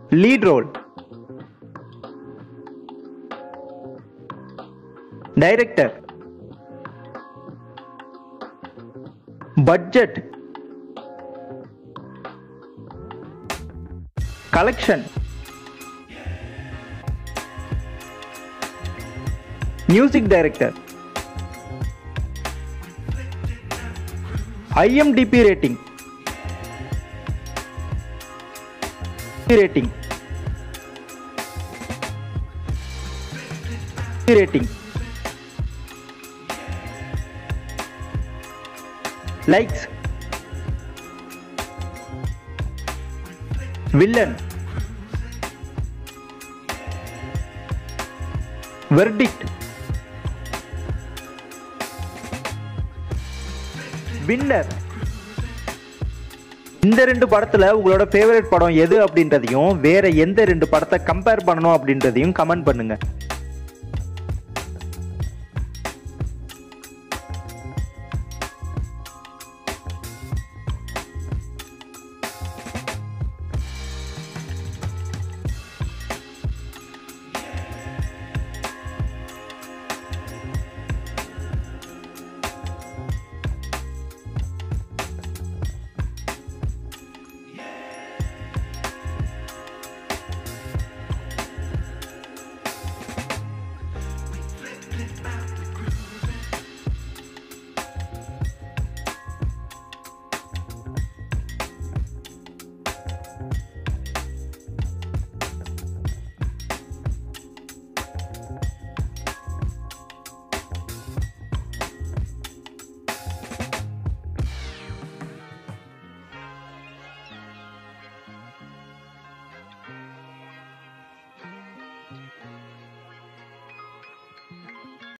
lead role, director, budget, collection, music director, IMDb rating, likes, villain, verdict, winner. இந்த ரெண்டு படத்துல உங்களோட favourite படம் எது அப்படின்றதையும் வேற எந்த ரெண்டு படத்தை கம்பேர் பண்ணணும் அப்படின்றதையும் கமெண்ட் பண்ணுங்க.